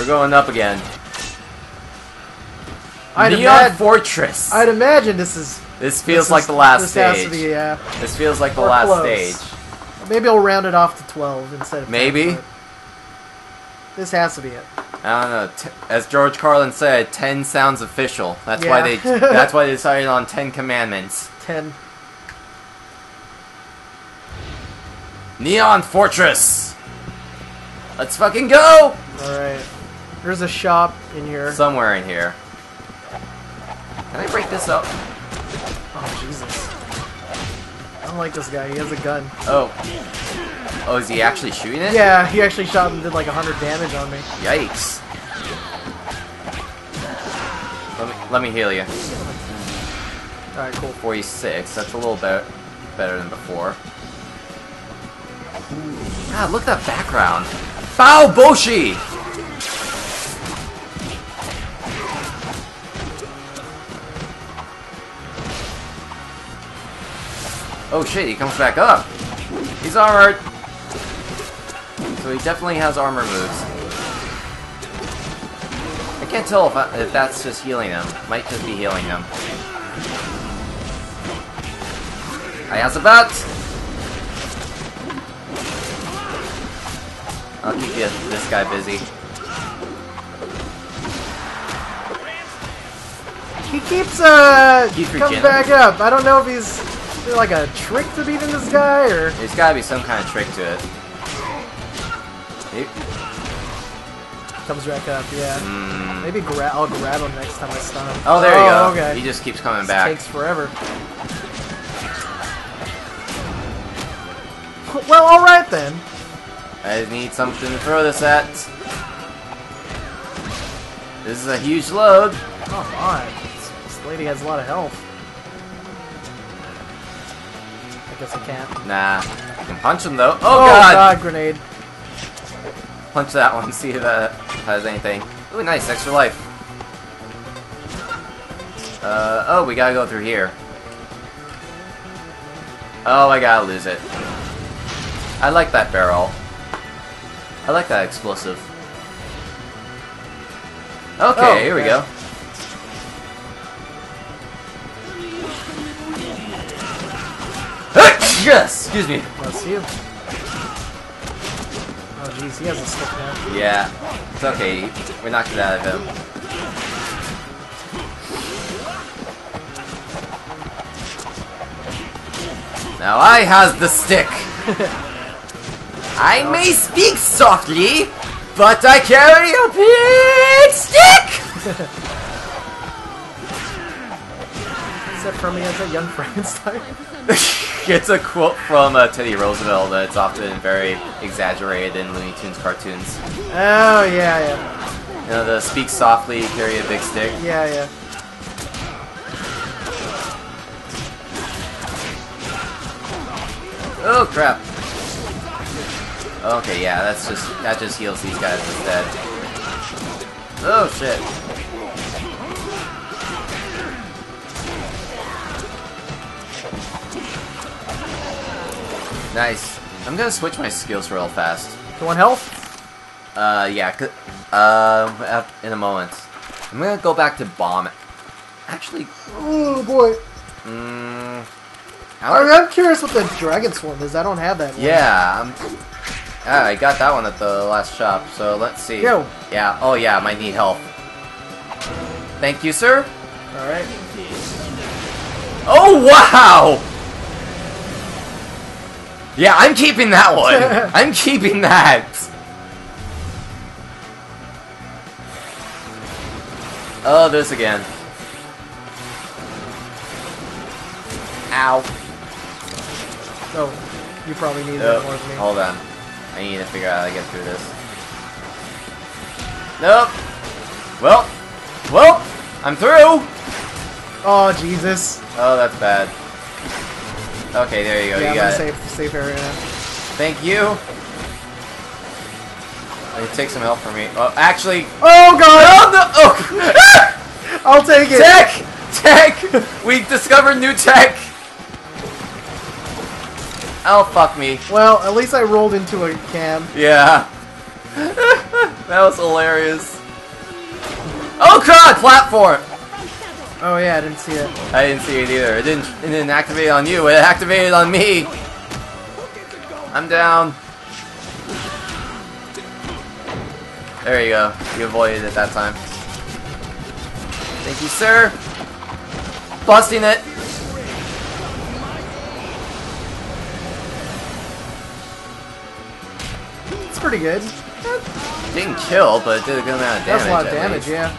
We're going up again. Neon Fortress. I'd imagine this is... This feels like the last stage. Has to be, yeah. This feels like the Or last close. stage. Maybe I'll round it off to 12 instead of 10, Maybe. but this has to be it. I don't know. As George Carlin said, 10 sounds official. That's Yeah. why they. That's why they decided on 10 commandments. 10. Neon Fortress. Let's fucking go! Alright. There's a shop in here. Somewhere in here. Can I break this up? Oh, Jesus. I don't like this guy. He has a gun. Oh. Oh, is he actually shooting it? Yeah, he actually shot and did like 100 damage on me. Yikes. Let me heal you. Alright, cool. 46. That's a little bit better than before. God, look at that background. Bao Boshi! Oh shit, he comes back up. He's armored. So he definitely has armor moves. I can't tell if that's just healing him. Might just be healing him. I has a bat. I'll keep this guy busy. He keeps Keep coming regening. back up. I don't know if is there like a trick to beating this guy or... There's gotta be some kind of trick to it. Yep. Comes back up, yeah. Maybe I'll grab him next time I stun him. Oh, there you go. Okay. He just keeps coming This back. takes forever. Well, alright then. I need something to throw this at. This is a huge load. Come on. This lady has a lot of health. I guess I can't. Nah. I can punch him though. Oh, Oh god! grenade. Punch that one, see if that has anything. Ooh, nice, extra life. Oh, we gotta go through here. Oh, I gotta lose it. I like that barrel. I like that explosive. Okay, Oh, here we okay. go. Yes! Excuse me. Bless you. Oh jeez, he has a stick now. Yeah, it's okay. We knocked it out of him. Now I has the stick. I may speak softly, but I carry a big stick. Is that from me as a young Frankenstein? It's a quote from Teddy Roosevelt that's often very exaggerated in Looney Tunes cartoons. Oh yeah, yeah. You know, the speak softly, carry a big stick. Yeah, yeah. Oh crap. Okay, yeah, that just heals these guys instead. Oh shit. Nice. I'm gonna switch my skills real fast. You want health? Yeah, in a moment. I'm gonna go back to bomb. Actually, Oh boy. I'm curious what the Dragon Swarm is. I don't have that one. yeah, I got that one at the last shop, so let's see. Go. Yeah, oh yeah, might need help. Thank you, sir. Alright. Oh, wow! Yeah, I'm keeping that one. I'm keeping that. Oh, this again. Ow. Oh, you probably need that more than me. Hold on. I need to figure out how to get through this. Nope. Well, I'm through. Oh, Jesus. Oh, that's bad. Okay, there you go. Yeah, You I'm got in it. a safe area now. Thank you. Let me take some help from me. Oh, actually. Oh, God! No, no. Oh. I'll take it! Tech! We discovered new tech! Oh, fuck me. Well, at least I rolled into a cam. Yeah. That was hilarious. Oh god, platform! Oh yeah, I didn't see it. I didn't see it either. It didn't activate on you. It activated on me. I'm down. There you go. You avoided it that time. Thank you, sir. Busting it. It's pretty good. Didn't kill, but it did a good amount of damage. That's a lot of at damage, least. yeah.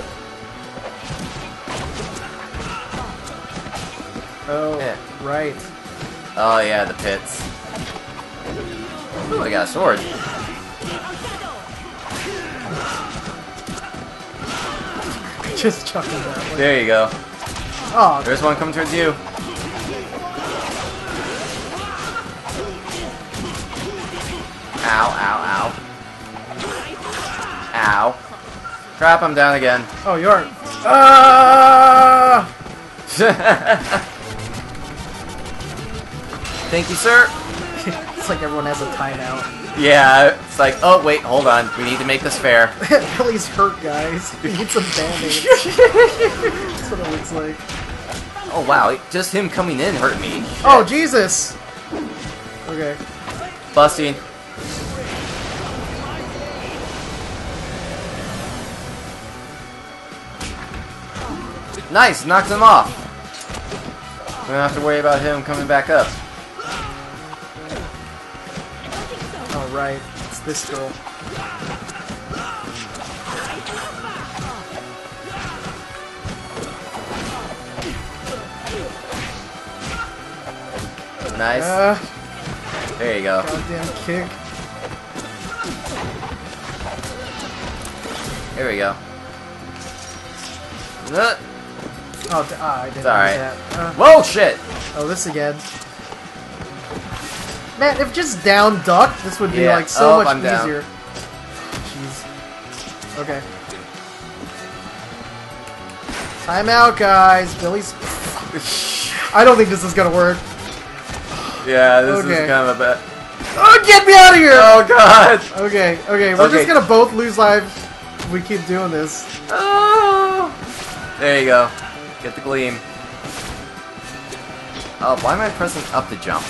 Oh, Yeah. right. Oh yeah, the pits. Ooh, I got a sword. Just chucking that way. There you go. Oh, There's one coming towards you. Ow, ow, ow. Ow. Crap, I'm down again. oh, you are. Ah! Thank you, sir. It's like everyone has a timeout. Yeah, it's like, oh wait, hold on. We need to make this fair. Ellie's hurt, guys. He needs some band-aids. That's what it looks like. Oh wow, just him coming in hurt me. Oh, Jesus! Okay. Busting. Nice, knocked him off. We don't have to worry about him coming back up. Oh, right. It's this girl. Nice. There you go. Goddamn kick. Here we go. Oh, I didn't It's do alright. that. Whoa, shit! Oh, this again. Man, if just down duck, this would be Yeah. like so Oh, much I'm down. easier. Jeez. Okay. Time out, guys. Billy's. I don't think this is gonna work. Yeah, this Okay. is kind of a bit. Oh, get me out of here! Oh god! Okay, okay, we're Okay. just gonna both lose lives if we keep doing this. Oh! There you go. Get the gleam. Oh, why am I pressing up to jump?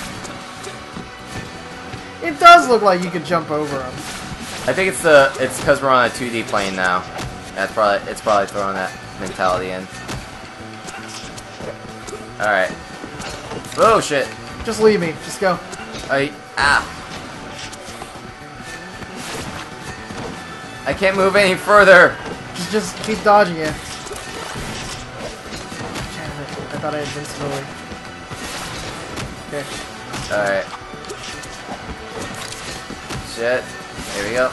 It does look like you could jump over him. I think it's because we're on a 2D plane now. It's probably throwing that mentality in. All right. Oh shit! Just leave me. Just go. I can't move any further. Just keep dodging it. Damn it. I thought I had invincibility. Okay. All right. Shit. Here we go.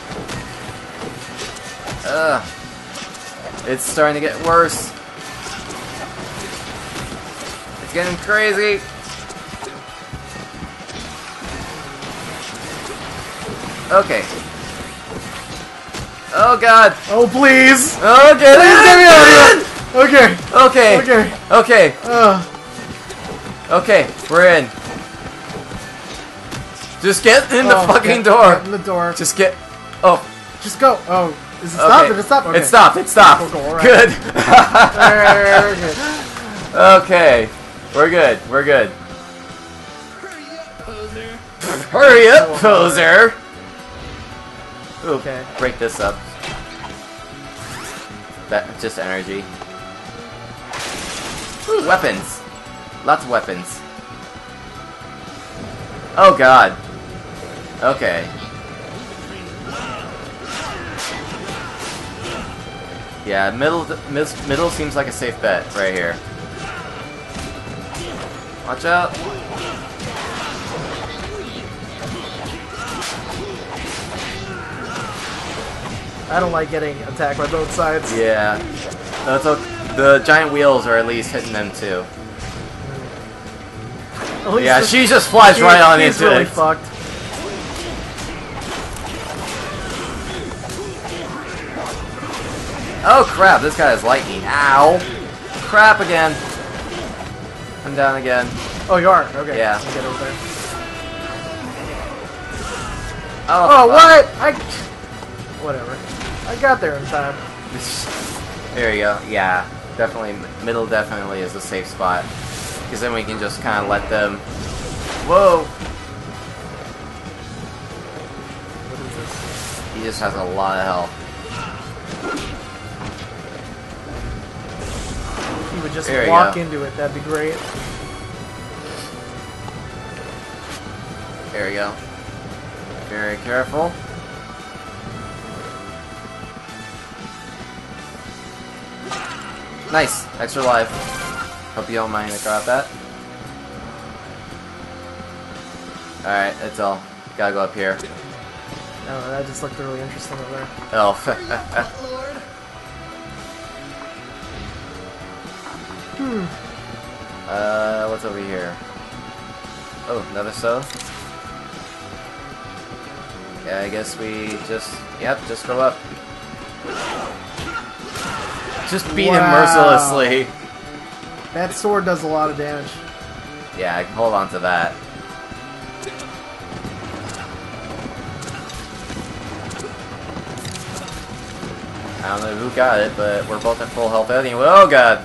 It's starting to get worse. It's getting crazy. Okay. Oh god. Oh, please! Oh, get Please get me out of here! Okay. Okay. Okay. Okay. Okay. We're in. Just get in the fucking door. Get in the door. Just get. Oh. Just go. Oh, is it stopped? Did it stop? Okay. It stopped. It stopped. Cool, all right. Good. Alright, Okay. We're good. We're good. Hurry up, poser. Ooh, Okay. break this up. That just energy. Ooh, weapons. Lots of weapons. Oh god. Okay. Yeah, middle seems like a safe bet right here. Watch out. I don't like getting attacked by both sides. Yeah. That's the giant wheels are at least hitting them too. At least Yeah, this- she just flies right on she's into really it. fucked. Oh crap, this guy has lightning. Ow. Crap again. I'm down again. Oh, you are? Okay. Yeah. Let me get over there. Oh, Oh, fuck. what? Whatever. I got there in time. There you go. Yeah, definitely. Middle definitely is a safe spot. Because then we can just kind of let them... Whoa! What is this? He just has a lot of health. He would just There you walk go. into it. That'd be great. There we go. Very careful. Nice! Extra life. Hope you don't mind to grab that. Alright, that's all. Gotta go up here. No, that just looked really interesting over there. Oh. What's over here? Oh, another soda? Yeah, I guess we just... Yep, just go up. Just beat him mercilessly. That sword does a lot of damage. Yeah, I can hold on to that. I don't know who got it, but we're both at full health anyway. Oh god!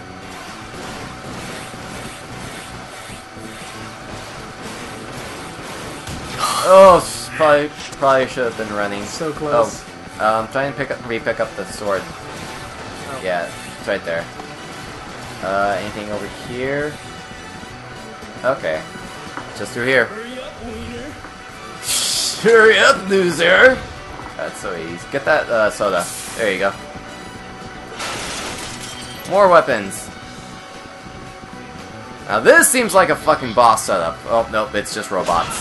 Oh, probably should have been running. So close. Oh, try and re-pick up the sword. Oh. Yeah, it's right there. Anything over here? Okay, just through here. Hurry up, loser! That's so easy. Get that soda. There you go. More weapons. Now this seems like a fucking boss setup. Oh nope, it's just robots.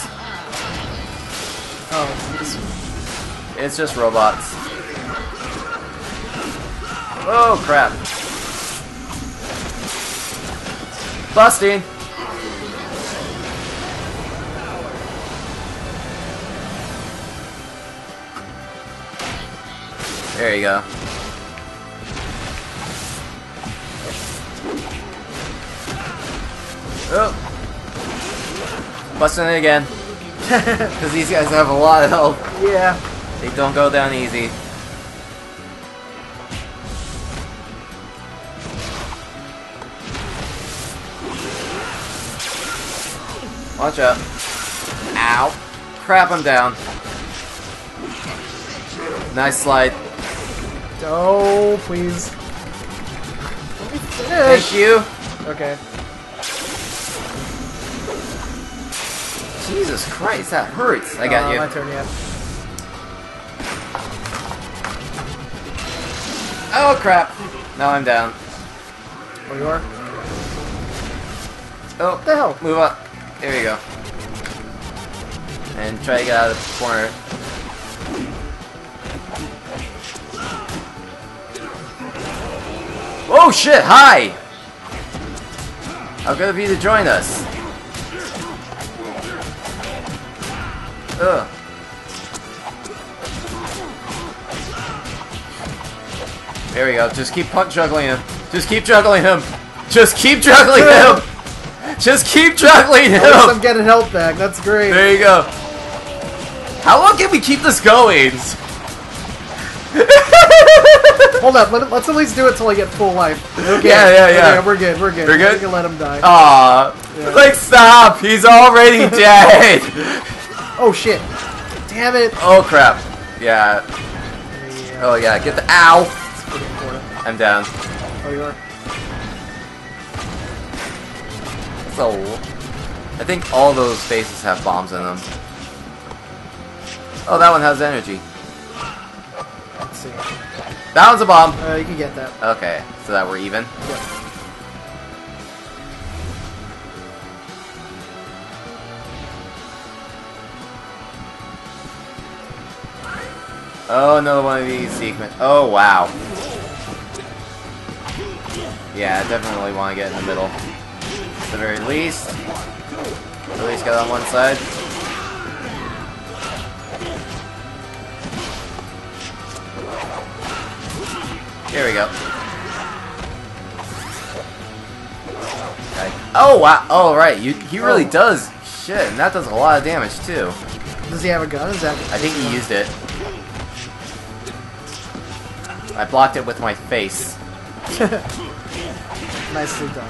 Oh, It's just robots. Oh crap. Busting. There you go. Oh. Busting it again. Because these guys have a lot of health. yeah. They don't go down easy. Watch out. Ow. Crap, I'm down. Nice slide. Oh, please. Let me finish. Thank you. Okay. Jesus Christ, that hurts. I got you. My turn, yeah. Oh crap. Now I'm down. Oh, you are? Oh, What the hell? move up. There you go. And try to get out of the corner. Oh shit, hi! How good of you to join us. Ugh. There we go. Just keep juggling him. Just keep juggling him. Just keep juggling him. Just keep juggling At least I'm him. getting health back. That's great. There you go. How long can we keep this going? Hold up. Let's at least do it till I get full life. Okay. Yeah. Okay, we're good. We're good. We're good? We can let him die. Aw. Yeah. Like, stop. He's already dead. Oh shit. Damn it. Oh, crap. Yeah. Oh, yeah. Get the... Ow. It's pretty important. I'm down. Oh, you are? So, I think all those bases have bombs in them. Oh, that one has energy. Let's see. That one's a bomb. You can get that. Okay, so that we're even. Yep. Oh, another one of these sequence. Oh, wow. Yeah, I definitely want to get in the middle. At the very least. At least get on one side. Here we go. Okay. Oh, wow. Oh, right. He really does. Shit, and that does a lot of damage, too. Does he have a gun? Is that? I think he used it. I blocked it with my face. Nicely done.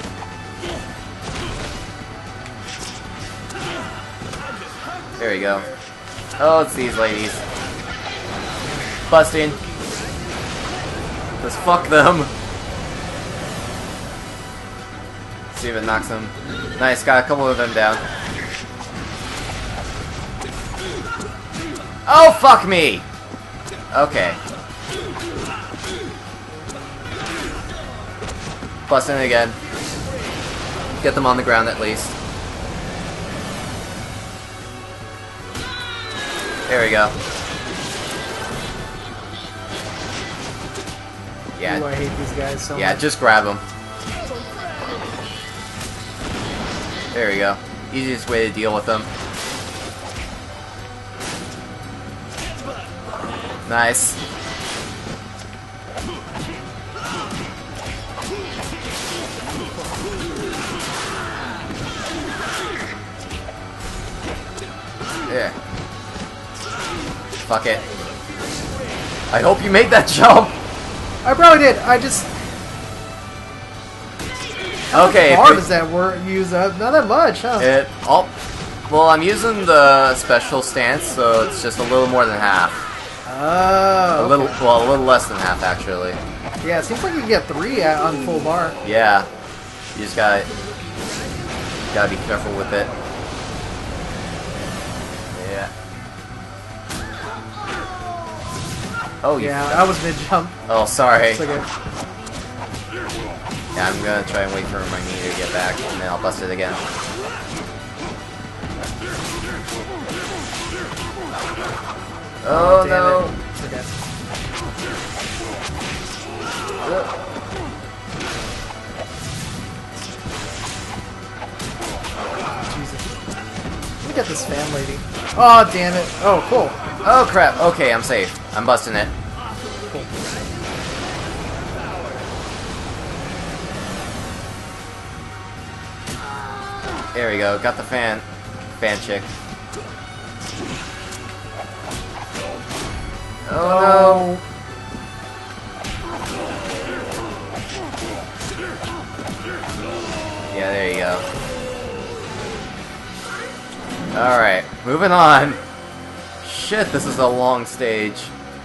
There we go. Oh, it's these ladies. Busting. Just fuck them. See if it knocks them. Nice, got a couple of them down. Oh, fuck me! Okay. Busting it again. Get them on the ground at least. There we go. Yeah. Ooh, I hate these guys so Yeah, much. just grab them. There we go. Easiest way to deal with them. Nice. Yeah. Fuck it. I hope you made that jump. I probably did. I just. Okay. How hard does that work? Use up? Not that much, huh? Well, I'm using the special stance, so it's just a little more than half. Oh. A little less than half actually. Yeah, it seems like you can get 3 on full bar. Yeah. You just gotta be careful with it. Yeah. Oh yeah, I was mid jump. Oh, sorry. It's okay. Yeah, I'm gonna try and wait for my knee to get back, and then I'll bust it again. Oh no! It's okay. Jesus. Look at this fan lady. Oh, damn it. Oh, cool. Oh crap! Okay, I'm safe. I'm busting it. Cool. There we go. Got the fan chick. Oh no! Yeah, there you go. Alright, moving on. Shit, this is a long stage.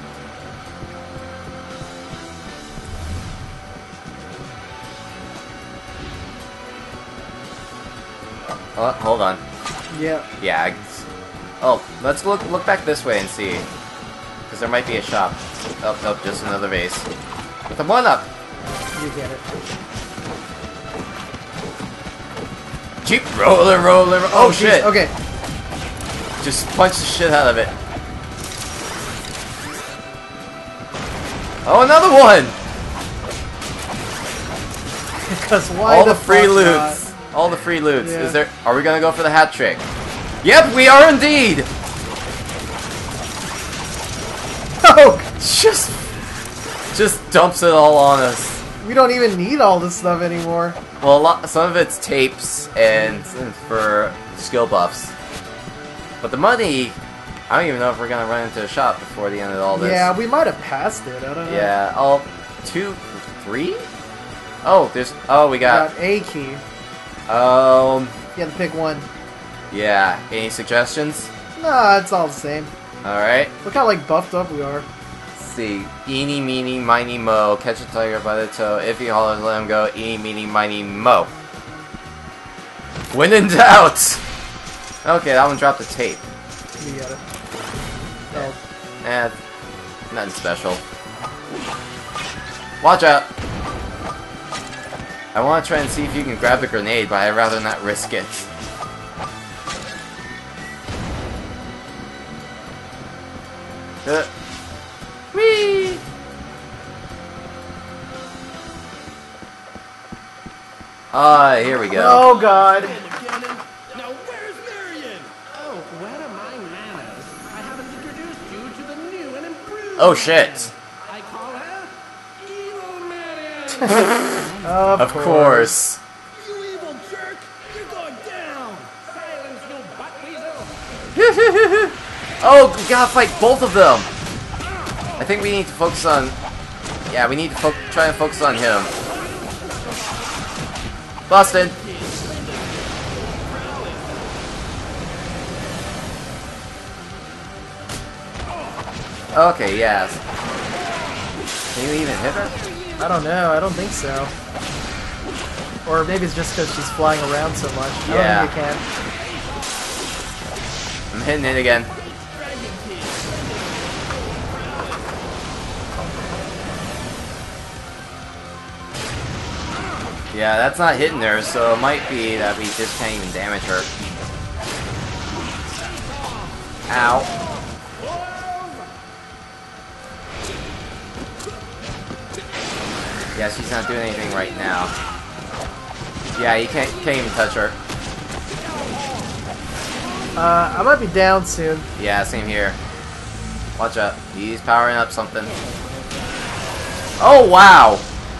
Oh, hold on. Yeah. Yeah. Oh, let's look back this way and see. Because there might be a shop. Oh, nope, just another base. With a 1-up! You get it. Cheap roller. Oh shit! Geez. Okay. Just punch the shit out of it. Oh, another one! Because why All the the free fuck loots. All the free loots. Yeah. Are we gonna go for the hat trick? Yep, we are indeed! Oh, Just dumps it all on us. we don't even need all this stuff anymore. Well, some of it's tapes and for skill buffs. But the money, I don't even know if we're gonna run into a shop before the end of all this. Yeah, we might have passed it. I don't know. Yeah, 2, 3? Oh, we got A key. Um, You have to pick one. yeah. Any suggestions? Nah, it's all the same. Alright. Look how like buffed up we are. Let's see. Eeny, meeny, miny, mo. Catch a tiger by the toe. If he hollers, let him go. Eeny, meeny, miny, mo. When in doubt! Okay, that one dropped a tape. You got it. Oh. Nothing special. Watch out! I want to try and see if you can grab the grenade, but I'd rather not risk it. Whee! Here we go. Oh god. Now where's Marion? Oh, where are my manners? I haven't introduced you to the new and improved. Oh shit! I call her Evil Marion. Of course. You evil jerk! You're going down. Silence, you butt weasel. Oh, we gotta fight both of them! I think we need to focus on Yeah, we need to try and focus on him. Busted. Okay, yes. Can you even hit her? I don't know. I don't think so. Or maybe it's just because she's flying around so much. Yeah. I don't think you can. I'm hitting it again. Yeah, that's not hitting her, so it might be that we just can't even damage her. Ow. Yeah, she's not doing anything right now. Yeah, you can't even touch her. I might be down soon. Yeah, same here. Watch out. He's powering up something. Oh, wow!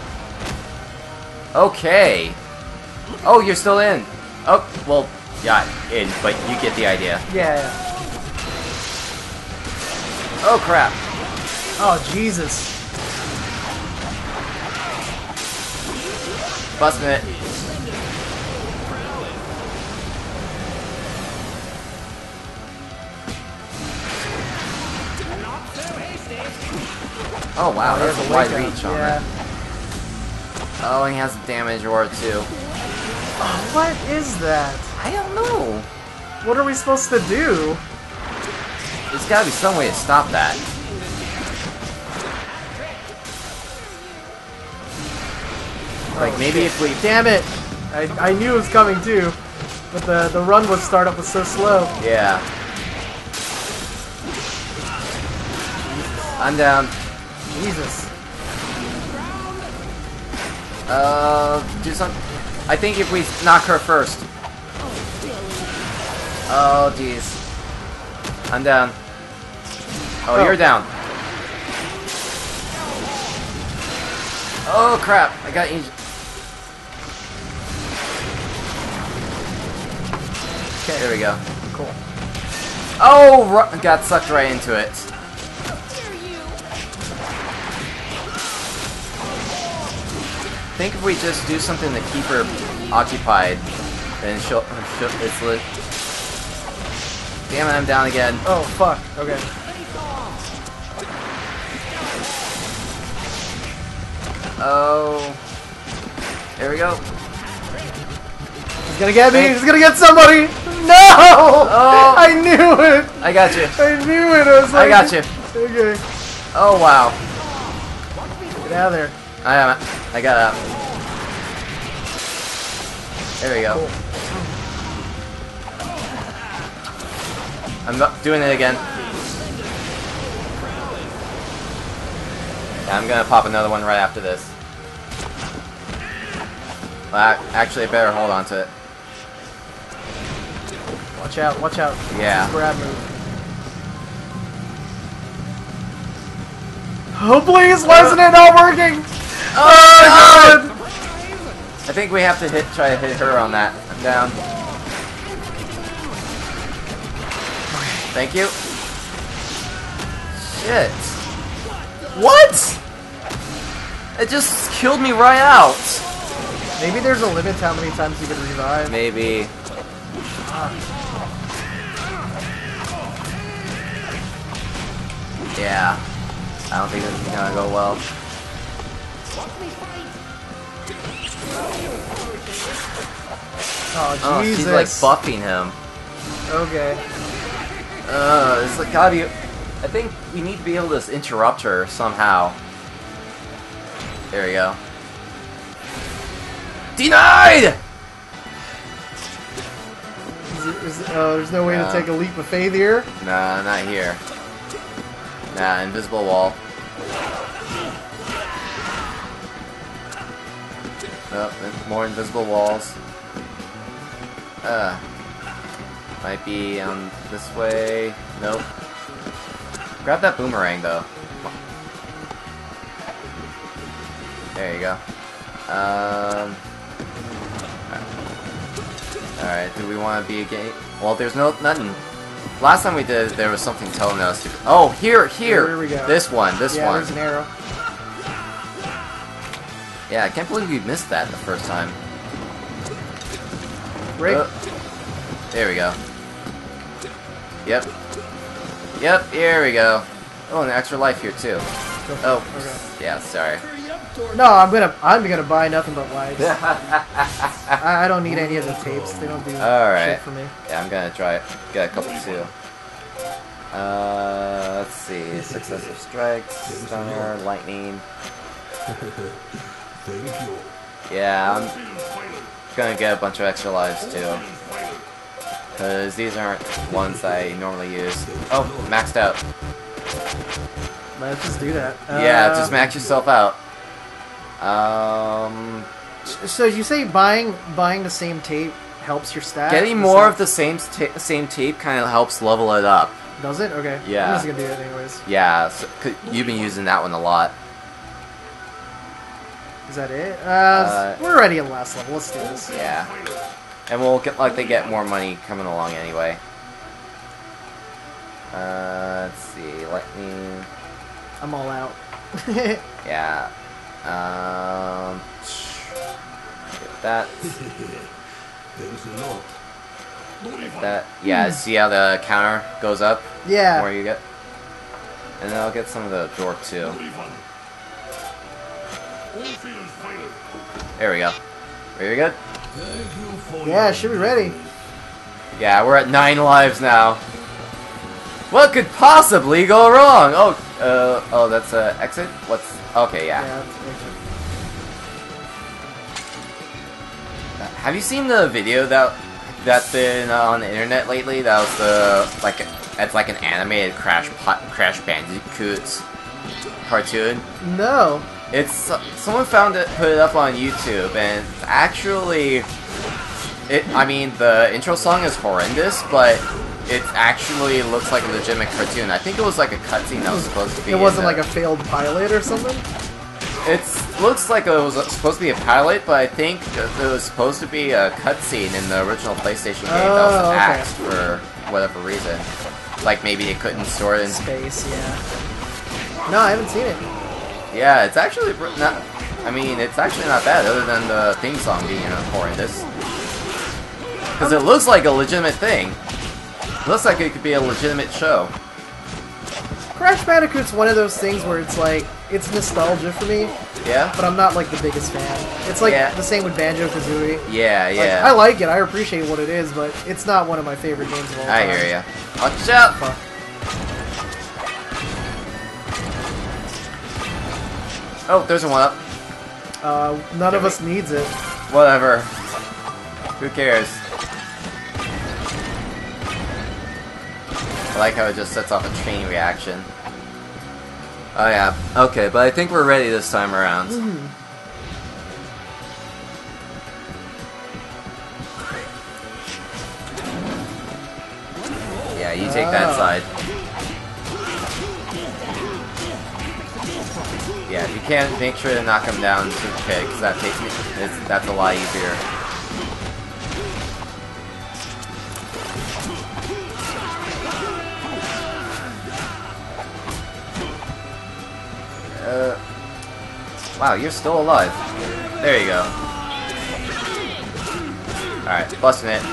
Okay. Oh, you're still in. Oh, well, yeah, in, but you get the idea. Yeah. Oh, crap. Oh, Jesus. Busting it. Oh, wow, that's a wide reach on her. Oh, and he has a damage aura too. What is that? I don't know. What are we supposed to do? There's gotta be some way to stop that. Like, maybe if we... Damn it! I knew it was coming too, but the run was startup was so slow. Yeah. I'm down. Jesus. Do something. I think if we knock her first. Oh, jeez. I'm down. Oh, you're down. Oh, crap. I got injured. Okay. There we go. Cool. Oh, got sucked right into it. I think if we just do something to keep her occupied, then it's lit. Damn it, I'm down again. Oh, fuck. Okay. Oh. There we go. He's gonna get me! He's gonna get somebody! No! Oh. I knew it! I got you. I knew it! I was like... I got you. Okay. Oh, wow. Get out of there. I got out. There we go. Cool. I'm not doing it again. Yeah, I'm gonna pop another one right after this. Well, actually, I better hold on to it. Watch out, watch out. Yeah. Grab move. Oh, please! Why isn't it not working? Oh, God! I think we have to try to hit her on that. I'm down. Thank you. Shit. What? It just killed me right out. Maybe there's a limit to how many times you can revive. Maybe. Yeah. I don't think this is gonna go well. Oh, Jesus. She's like buffing him. Okay. It's like gotta be. I think we need to be able to interrupt her somehow. There we go. Denied! There's no way to take a leap of faith here? Nah, not here. Nah, invisible wall. Oh, more invisible walls. Might be on this way. Nope. Grab that boomerang though. There you go. Alright, do we want to be a game? Well, there's nothing. Last time we did, there was something telling us to. Oh, here! Here we go. This one. Yeah, there's an arrow. Yeah, I can't believe you missed that the first time. Break. There we go. Yep. Yep, here we go. Oh, an extra life here too. Oh, Okay. yeah, sorry. Hurry up, Dorothy. No, I'm gonna buy nothing but lives. I don't need any of the tapes. They don't do Alright. shit for me. Yeah, I'm gonna try it. Get a couple too. Let's see. Successive strikes, stunner, lightning. Thank you. Yeah, I'm gonna get a bunch of extra lives too. Because these aren't ones I normally use. Oh, maxed out. Let's just do that. Yeah, just max yourself out. So you say buying the same tape helps your stats? Getting more of the same tape kind of helps level it up. Does it? Okay. Yeah. I'm just gonna do it anyways. Yeah, so, 'cause you've been using that one a lot. Is that it? We're already at last level. Let's do this. Yeah. And we'll get get more money coming along anyway. Let's see, lightning. I'm all out. Yeah. Get that. Thanks a lot. That. Yeah. See how the counter goes up? The more Yeah. you get. And then I'll get some of the door too. There we go. Very good. Thank you for Yeah, should be ready. Yeah, we're at 9 lives now. What could possibly go wrong? Oh, that's a exit. What's okay? Yeah. Yeah. Have you seen the video that's been on the internet lately? That was the it's like an animated Crash Bandicoot cartoon. No. It's someone found it, put it up on YouTube, and actually, I mean, the intro song is horrendous, but it actually looks like a legitimate cartoon. I think it was like a cutscene that was supposed to be. It wasn't like a failed pilot or something? It looks like it was supposed to be a pilot, but I think it was supposed to be a cutscene in the original PlayStation game that was Oh, okay. axed for whatever reason. Like maybe it couldn't store it in. Space, yeah. No, I haven't seen it. Yeah, it's actually not. I mean, it's actually not bad, other than the theme song being horrendous. Because it looks like a legitimate thing. It looks like it could be a legitimate show. Crash Bandicoot's one of those things where it's like, it's nostalgia for me, Yeah. but I'm not like the biggest fan. It's like Yeah. the same with Banjo-Kazooie. Yeah, Like, yeah. I like it, I appreciate what it is, but it's not one of my favorite games of all I time. hear ya. Watch out! Fuck. Oh, there's a one up. None of us needs it. Whatever. Who cares? I like how it just sets off a chain reaction. Oh yeah. Okay, but I think we're ready this time around. Yeah, you take that side. Yeah, if you can't, make sure to knock him down to the pit, because that's a lot easier. Wow, you're still alive. There you go. Alright, busting it.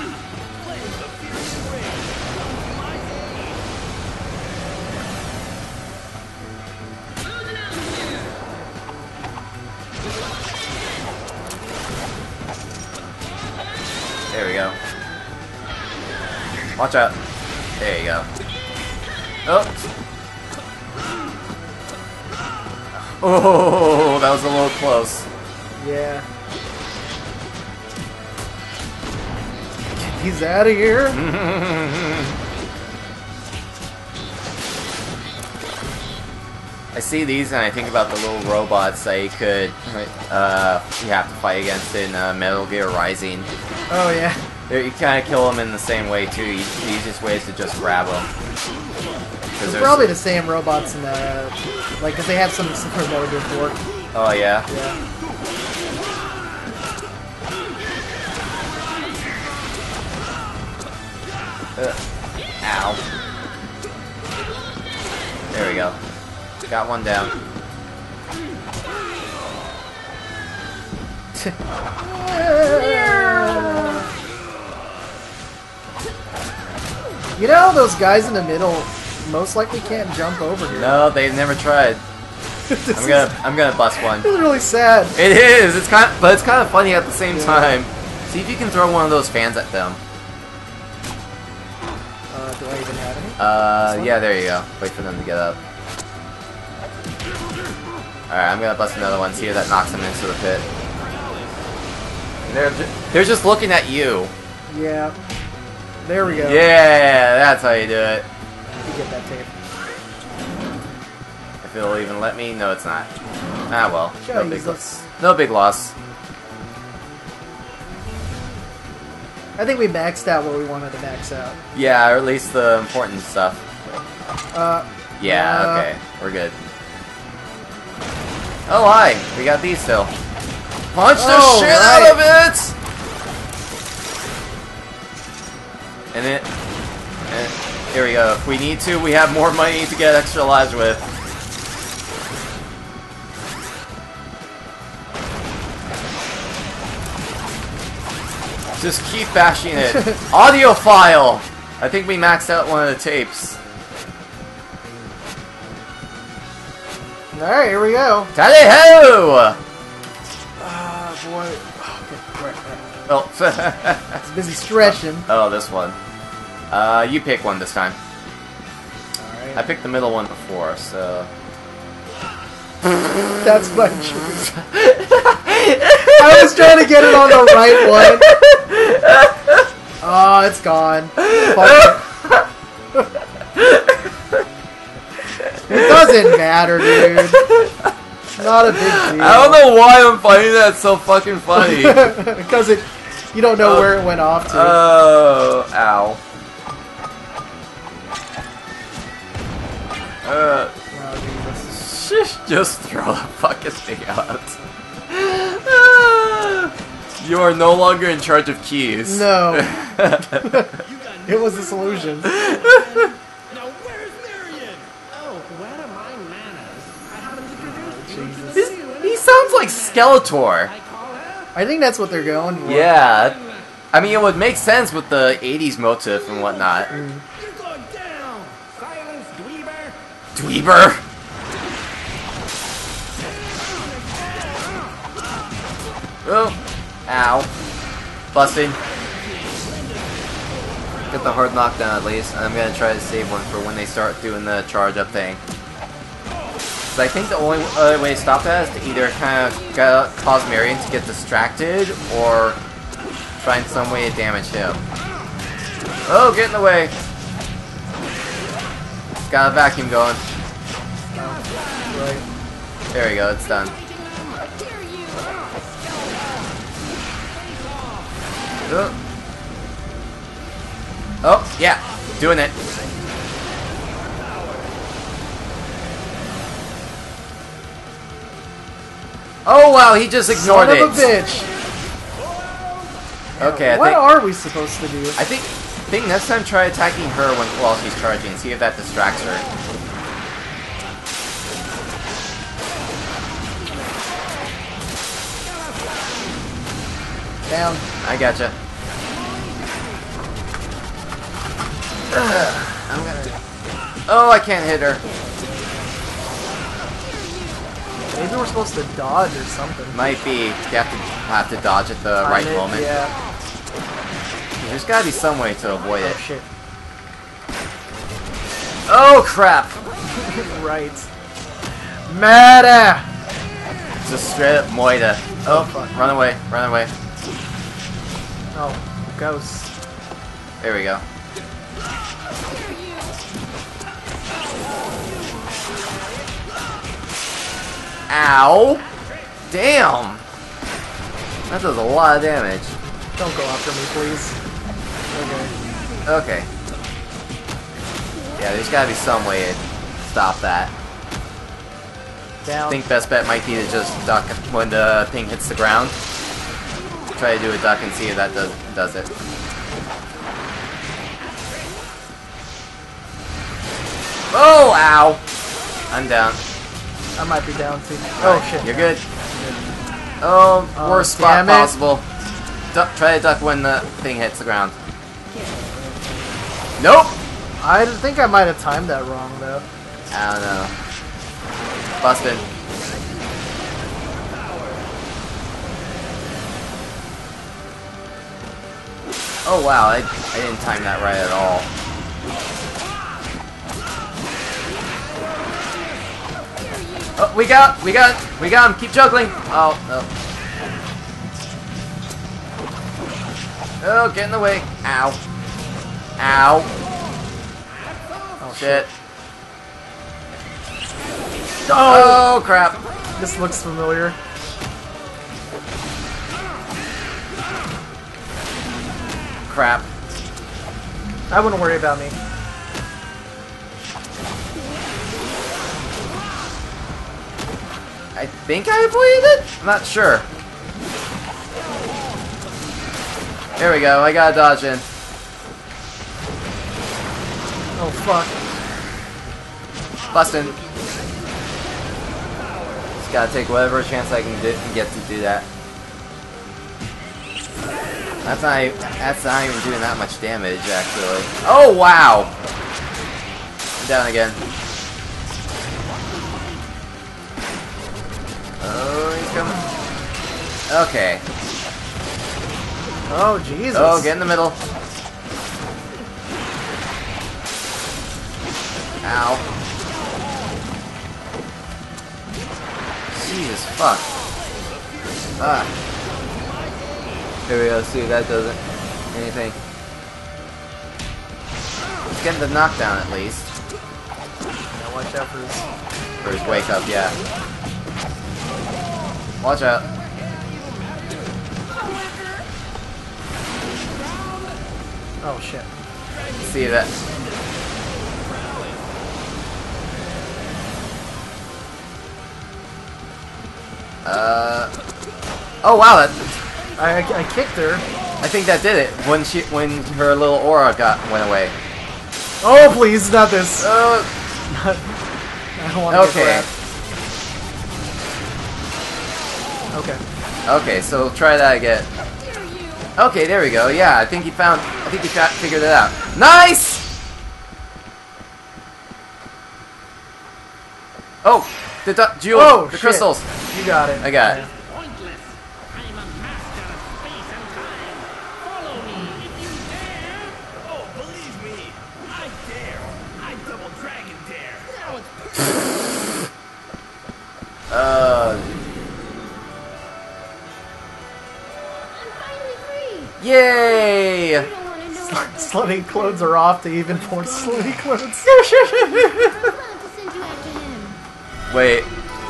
There we go. Watch out. There you go. Oh! Oh, that was a little close. Yeah. He's out of here. I see these and I think about the little robots that you could, you have to fight against in Metal Gear Rising. Oh yeah. You kind of kill them in the same way too. The easiest way is to just grab them. It's probably the same robots in the, like, cause they have some similar Metal Gear 4. Oh yeah. Yeah. Ow. There we go. Got one down. You know, those guys in the middle most likely can't jump over here. No, they've never tried. I'm gonna bust one. It's really sad. It is. But it's kind of funny at the same time. See if you can throw one of those fans at them. Do I even have any? Yeah, there you go. Wait for them to get up. Alright, I'm gonna bust another one. See if that knocks them into the pit. They're just looking at you. Yeah. There we go. Yeah, that's how you do it. You get that tape. If it'll even let me, no, it's not. Ah, well, no big Jesus. no big loss. I think we maxed out what we wanted to max out. Yeah, or at least the important stuff. Yeah, okay, we're good. Oh, hi, we got these still. Punch the shit out of it! And here we go. If we need to, we have more money to get extra lives with. Just keep bashing it. Audiophile! I think we maxed out one of the tapes. Alright, here we go. Tally-ho! Ah, boy. Oh. It's busy stretching. Oh, this one. You pick one this time. Alright. I picked the middle one before, so... That's my choice. I was trying to get it on the right one. Oh, it's gone. Fuck it. It doesn't matter, dude. Not a big deal. I don't know why I'm finding that so fucking funny. Because you don't know where it went off to. Oh, ow. Oh, Jesus. Just throw the fucking thing out. You are no longer in charge of keys. No. It was a solution. Now where's Marion? Oh, where are my manners? I haven't introduced you to the new He sounds like Skeletor. I call her. I think that's what they're going for. Yeah. I mean, it would make sense with the 80s motif and whatnot. You're going down. Silence, dweeber. Dweeber! Oh. Ow. Busting. Get the hard knockdown at least, and I'm gonna try to save one for when they start doing the charge up thing. So I think the only other way to stop that is to either kind of cause Marion to get distracted, or find some way to damage him. Oh, get in the way! Got a vacuum going. Right. There we go, it's done. Oh, yeah, doing it. Oh wow, he just ignored Son it. of a bitch. Okay, What are we supposed to do? I think next time try attacking her while she's charging. See if that distracts her. Down. I gotcha. I'm gonna. Oh, I can't hit her. Maybe we're supposed to dodge or something. Might be. You have to dodge at the right Time it, moment. Yeah. There's gotta be some way to avoid Oh it. shit. Oh crap! Right. Meta! Just straight up Moida. Oh, fuck. run away, run away. Oh, ghost. There we go. Ow! Damn! That does a lot of damage. Don't go after me, please. Okay. Okay. Yeah, there's gotta be some way to stop that. Down. I think best bet might be to just duck when the thing hits the ground. Try to do a duck and see if that does it. Oh, ow! I'm down. I might be down too. Oh shit. You're good. Oh, worst spot damn it. possible. Try to duck when the thing hits the ground. Nope! I think I might have timed that wrong though. I don't know. Busted. Oh wow, I didn't time that right at all. Oh, we got him. Keep juggling. Oh, no. Oh, get in the way. Ow. Ow. Oh Shit. Oh, Oh, crap. this looks familiar. Crap. I wouldn't worry about me. I think I avoided it? I'm not sure. There we go. I gotta dodge in. Oh fuck. Bustin'. Just gotta take whatever chance I can get to do that. That's not even doing that much damage, actually. Oh wow! I'm down again. Oh, he's coming. Okay. Oh Jesus. Oh, get in the middle. Ow. Jesus fuck. Ah. Here we go, see if that doesn't anything. Let's get the knockdown at least. Yeah, watch out for this. For his wake up, yeah. Watch out. Oh shit. See that. Oh wow, that I kicked her. I think that did it when her little aura went away. Oh please, not this. I don't want to Okay. get grabbed. Okay. Okay, so try that again. Okay, there we go. Yeah, I think he figured it out. Nice! Oh, the jewel, Oh, the shit. crystals. You got it. I got it. Pointless. I'm a master of space and time. Follow me if you dare. Oh, believe me, I dare. I double dragon dare. Now it's I'm finally free. Yay! You don't want to know what Slutty clothes are off to even more slutty clothes. I'm glad to send you after him. Wait.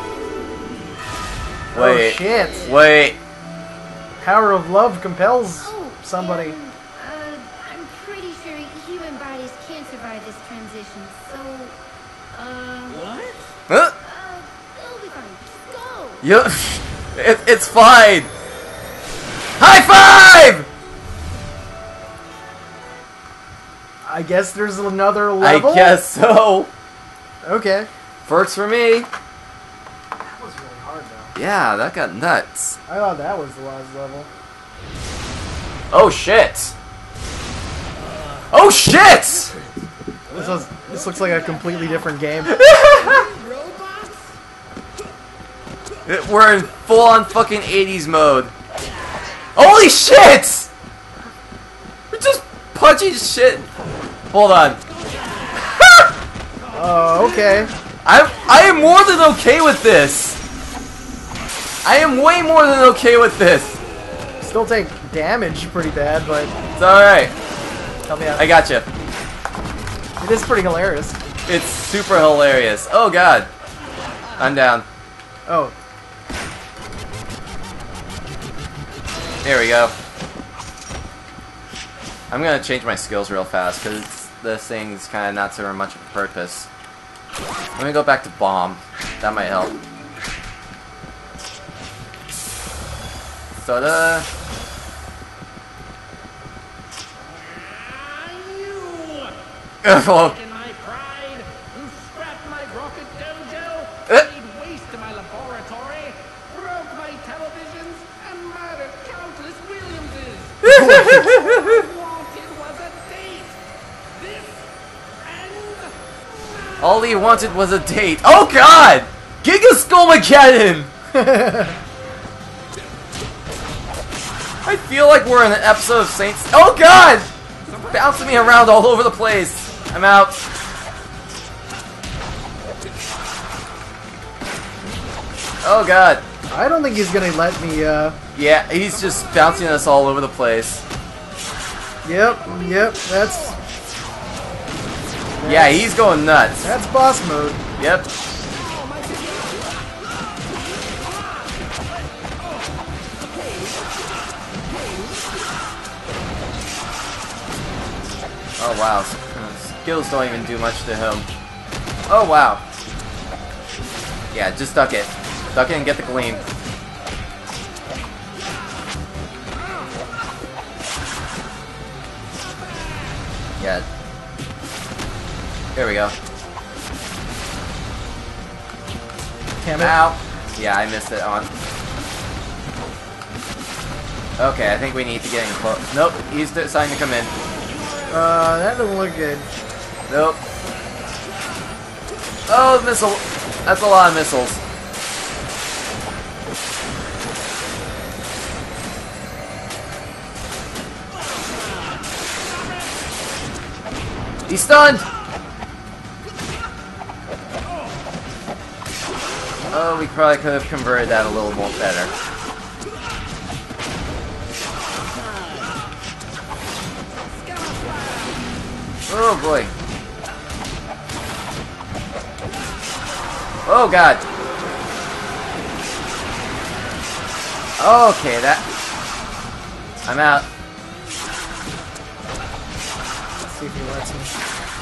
Oh Wait. shit. Wait. Power of love compels Oh, somebody. I'm pretty sure human bodies can't survive this transition, so, what? Huh? it'll be fine. Just go. Yeah. It's fine. High five! I guess there's another level? I guess so. Okay. Works for me. That was really hard though. Yeah, that got nuts. I thought that was the last level. Oh shit! Oh shit! This looks like a completely different game. Robots? We're in full-on fucking 80s mode. Holy shit! We're just punching shit. Hold on. Oh, okay. I am more than okay with this. I am way more than okay with this. Still take damage pretty bad, but It's alright. help me out. I got you. It is pretty hilarious. It's super hilarious. Oh god. I'm down. Oh, There we go. I'm gonna change my skills real fast because this thing's kind of not serving much of a purpose. Let me go back to bomb. That might help. Soda. Well, In my pride, who scrapped my rocket dojo, Uh. laid waste to my laboratory, broke my television, wanted was a date. This and All he wanted was a date. Oh god! Giga Skullmageddon! I feel like we're in an episode of Saints. Oh god! Bouncing me around all over the place. I'm out. Oh god. I don't think he's gonna let me, Yeah, he's just bouncing us all over the place. Yep, that's Yeah, he's going nuts. boss mode. Yep. Oh wow, skills don't even do much to him. Oh wow. Yeah, just duck it. Duck it and get the gleam. Yeah. There we go. Damn it. Ow. Yeah, I missed it on. Okay, I think we need to get in close. Nope, he's deciding to come in. That doesn't look good. Nope. Oh, missile. That's a lot of missiles. He's stunned! Oh, we probably could have converted that a little more better. Oh boy. Oh god. Okay, that... I'm out. Let's see if he lets me.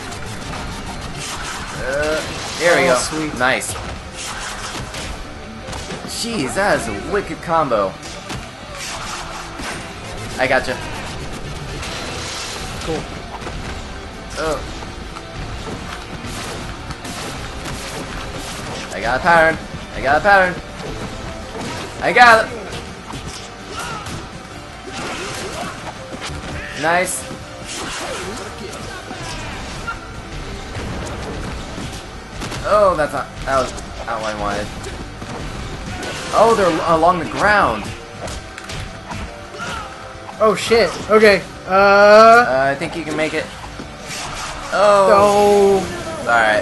Here we Oh, go. sweet. Nice. Jeez, that is a wicked combo. I gotcha. Cool. Oh. I got a pattern. I got a pattern. I got it. Nice. Oh, that's not. That was not what I wanted. Oh, they're along the ground. Oh shit. Okay. I think you can make it. Oh. Oh. Alright.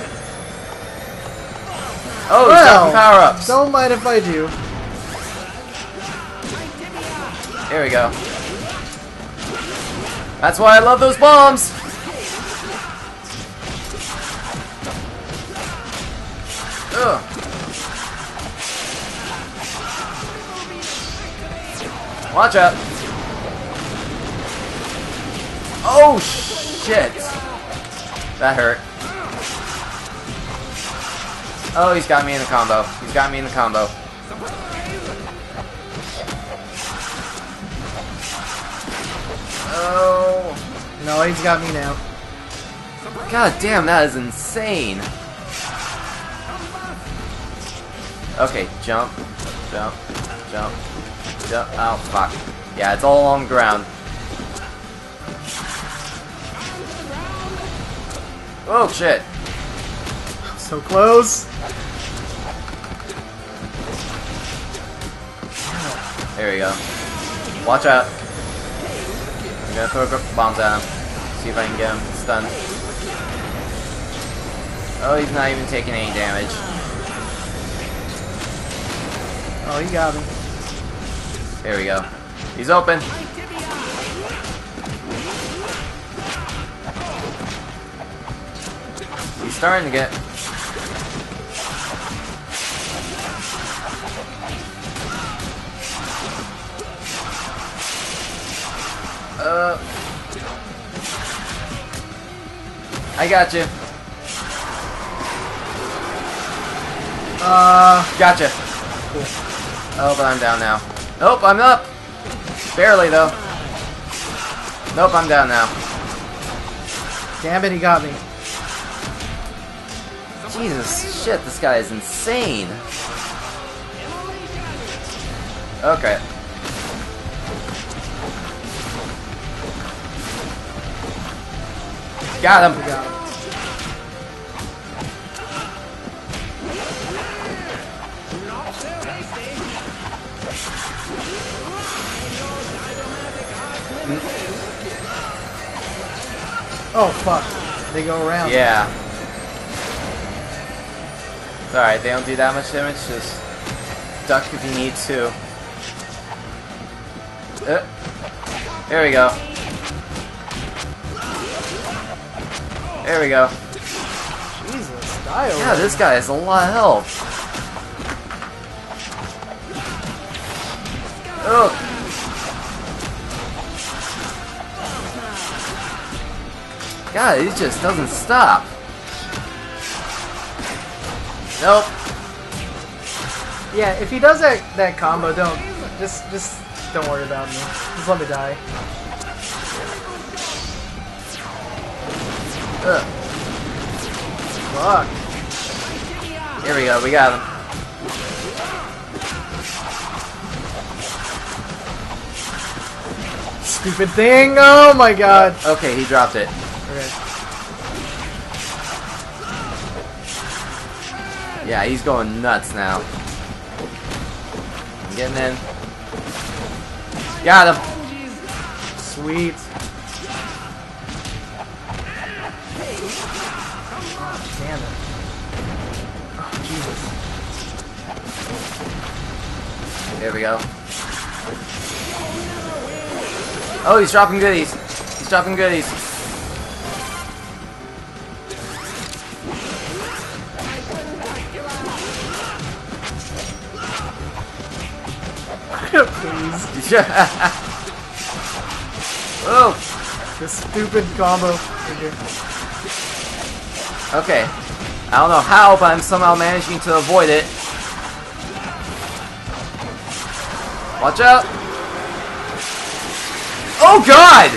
Oh, he's got Well, some power-ups. don't mind if I do. Here we go. That's why I love those bombs. Ugh. Watch out. Oh, shit. That hurt. Oh, he's got me in the combo. He's got me in the combo. Oh. No, he's got me now. God damn, that is insane. Okay, jump, jump, jump, jump. Oh, fuck. Yeah, it's all on the ground. Oh, shit. So close. There we go. Watch out. I'm gonna throw bombs at him. See if I can get him stunned. Oh, he's not even taking any damage. Oh, he got me. There we go. He's open. He's starting to get... I got you. Gotcha. Cool. Oh, but I'm down now. Nope, I'm up. Barely, though. Nope, I'm down now. Damn it, he got me. Jesus, shit, this guy is insane. Okay. Got him. We got him. Oh fuck. They go around. Yeah. It's alright, they don't do that much damage, just duck if you need to. There we go. There we go. Jesus, die over. Yeah, this guy has a lot of health. Oh. God, he just doesn't stop. Nope. Yeah, if he does that combo, don't just don't worry about me. Just let me die. Ugh. Fuck. Here we go, we got him. Stupid thing! Oh my god. Okay, he dropped it. Okay. Yeah, he's going nuts now. I'm getting in. Got him. Sweet. Oh, damn it. Oh, Jesus. There we go. Oh, he's dropping goodies. He's dropping goodies. Please. Oh. This stupid combo. Okay. I don't know how, but I'm somehow managing to avoid it. Watch out. Oh god!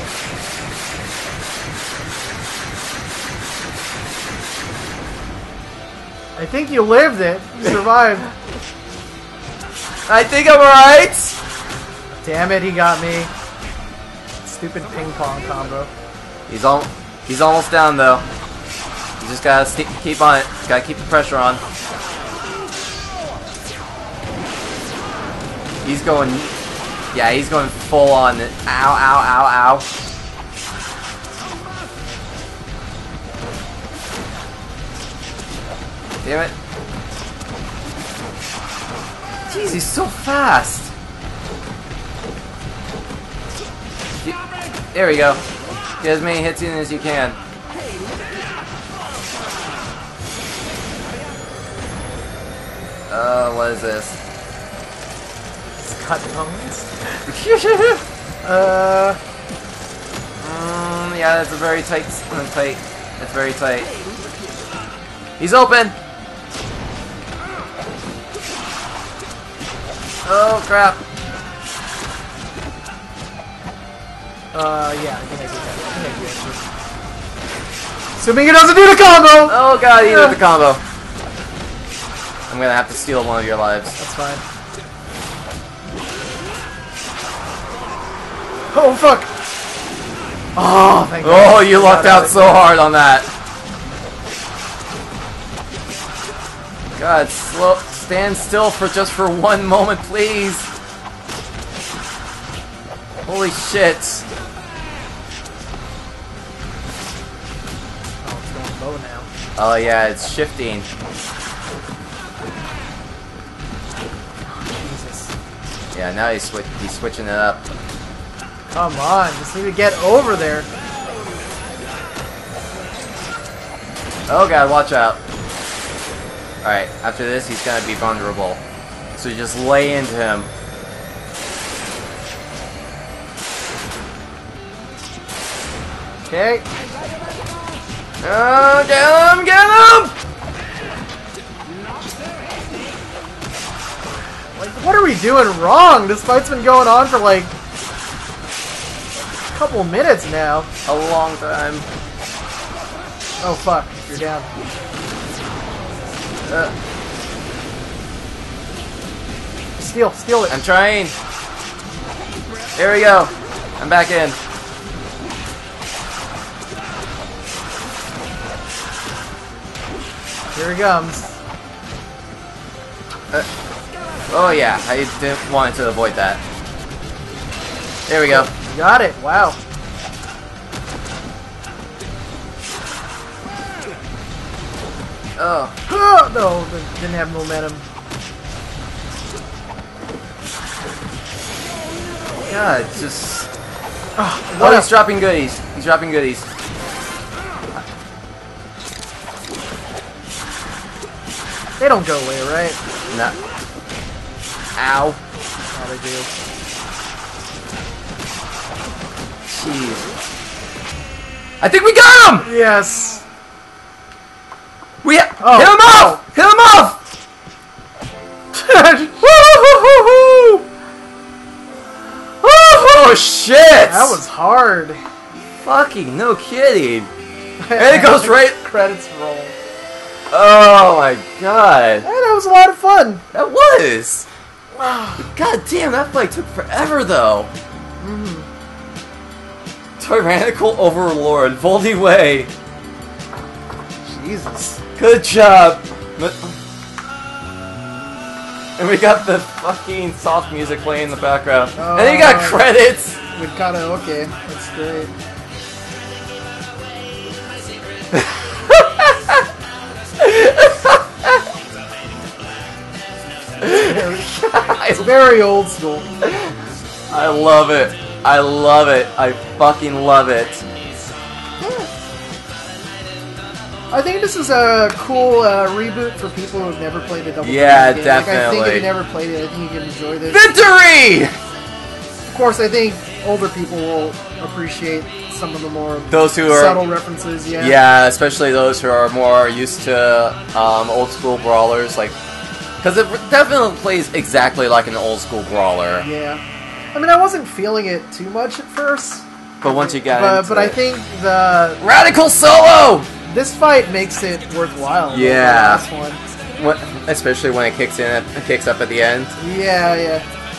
I think you lived it. You survived. I think I'm alright! Damn it, he got me. Stupid ping pong combo. He's almost down though. You just gotta keep on it. Gotta keep the pressure on. He's going... Yeah, he's going full on. Ow, ow, ow, ow. Damn it. Jeez, he's so fast. There we go. Get as many hits in as you can. What is this? Cut bones. Yeah, that's a very tight. It's very tight. He's open. Oh crap. Yeah, I think I did that. I think I did that. Assuming it doesn't do the combo! Oh god, he did the combo. I'm gonna have to steal one of your lives. That's fine. Oh, fuck! Oh, thank God. Oh, you lucked out so hard on that. God, stand still for just for 1 moment, please. Holy shit. Oh, it's going low now. Oh yeah, it's shifting. Jesus. Yeah, now he's switching it up. Come on, just need to get over there. Oh god, watch out. Alright, after this he's gonna be vulnerable. So you just lay into him. Okay. Oh, get him! Get him! Like, what are we doing wrong? This fight's been going on for like a couple minutes now. A long time. Oh fuck, you're down. Steal it. I'm trying. There we go. I'm back in. Here he comes. Oh yeah, I didn't want to avoid that. There we go. Got it. Wow. Oh. Oh, no, didn't have momentum. God, just... Oh, Oh, he's dropping goodies. He's dropping goodies. they don't go away, right? Nah. Ow. Oh, they do. Jeez. I think we got him! Yes. We Oh. hit him off! Hit him off! Woo-hoo-hoo-hoo! Oh shit! That was hard. fucking no kidding. And it goes right. Credits roll. Oh my god. And that was a lot of fun. That was. God damn, that fight took forever though. Tyrannical Overlord, Voldy Way. Jesus. Good job. And we got the fucking soft music playing in the background. And then you got credits. We kind of okay. That's great. It's very old school. I love it. I love it. I fucking love it. I think this is a cool reboot for people who have never played a Double Yeah, Dragon game. Like, I think definitely. if you never played it, I think you can enjoy this. Victory! Of course, I think older people will appreciate some of the more Those who are subtle references. Yeah. Yeah, especially those who are more used to old school brawlers, like, because it definitely plays exactly like an old school brawler. Yeah. I mean, I wasn't feeling it too much at first, But once you get into but I it- think the Radical Solo! this fight makes it worthwhile. Yeah. The last one. Especially when it kicks in, it kicks up at the end. Yeah, yeah.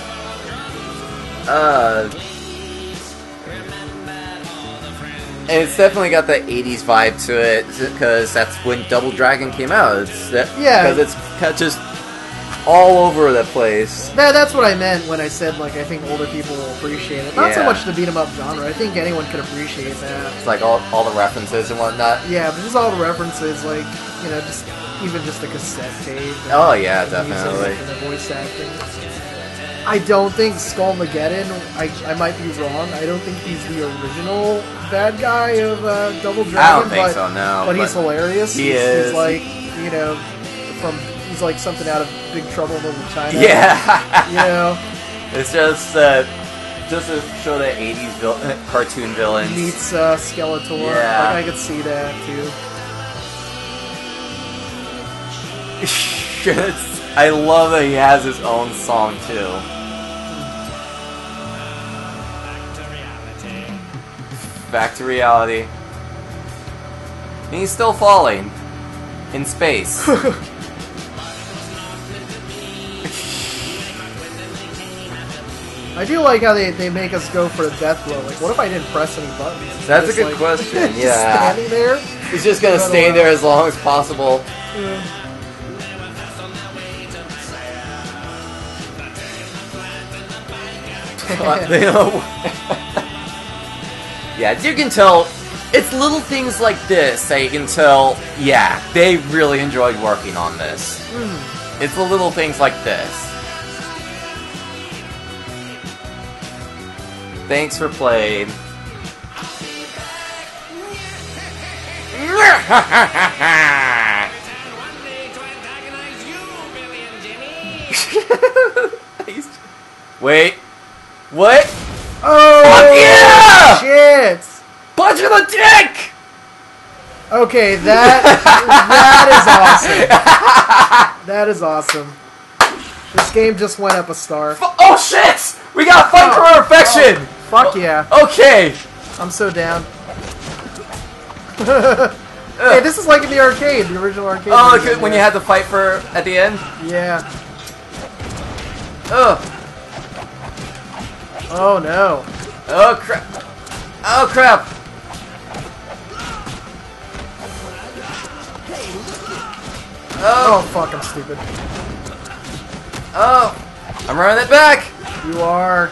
And it's definitely got that 80s vibe to it, because that's when Double Dragon came out. It's that, Yeah. because it's just all over the place. That's what I meant when I said, like, I think older people will appreciate it. Not so Yeah. much the beat-em-up genre. I think anyone could appreciate that. It's like all the references and whatnot. Yeah, but just all the references, like, you know, just even just the cassette tape. And Oh yeah, the music definitely. And the voice acting. I don't think Skullmageddon, I might be wrong, I don't think he's the original bad guy of Double Dragon. I don't think but, so, no. But he's hilarious. He He's is. like, you know, he's like something out of Big Trouble in Little China. Yeah. You know? It's just to show the 80s cartoon villains. Meets Skeletor. Yeah. Like, I could see that too. I love that he has his own song too. Back to reality. And he's still falling in space. I do like how they make us go for a death blow. Like, what if I didn't press any buttons? That's a Just, good like, question, just yeah. standing there. He's just gonna stay there as long as possible. Yeah, you can tell. It's little things like this that you can tell, yeah, they really enjoyed working on this. It's the little things like this. Thanks for playing. Wait. What? Oh, Fuck yeah! shit! Punch in the dick! Okay, that is awesome. That is awesome. This game just went up a star. Oh shit! We gotta fight for our affection! Fuck yeah. Okay! I'm so down. Hey, this is like in the arcade, the original arcade. Oh, version, okay, when yeah. you had to fight for at the end? Yeah. Ugh. Oh no. Oh crap. Oh crap. Oh fuck, I'm stupid. Oh! I'm running it back! You are.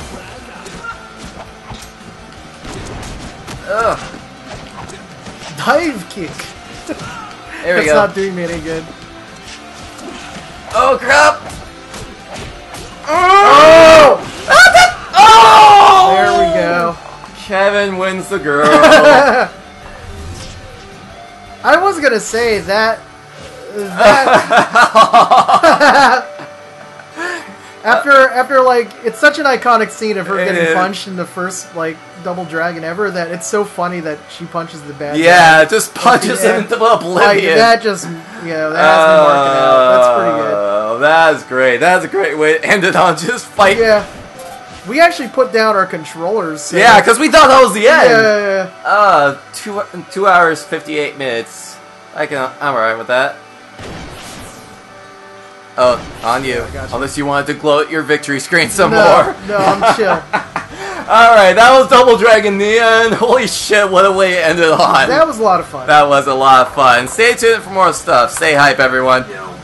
Ugh. Dive kick. There we That's go. not doing me any good. Oh crap! Oh! Oh! There we go. Kevin wins the girl. I was gonna say that. After like, it's such an iconic scene of her It getting is. punched in the first like Double Dragon ever that it's so funny that she punches the bad guy. Yeah, just punches him Yeah. into Like oblivion. that just, you know, that has me marking out. That's pretty good. Oh, that's great. That's a great way to end it on just fight. Yeah. We actually put down our controllers. So Yeah, because we thought that was the end. yeah. 2 hours 58 minutes. I'm alright with that. Oh, on you. gotcha. Unless you wanted to glow at your victory screen some No, more. no, I'm chill. Alright, that was Double Dragon Neon. Holy shit, what a way to end it on. That was a lot of fun. That was a lot of fun. Stay tuned for more stuff. Stay hype, everyone.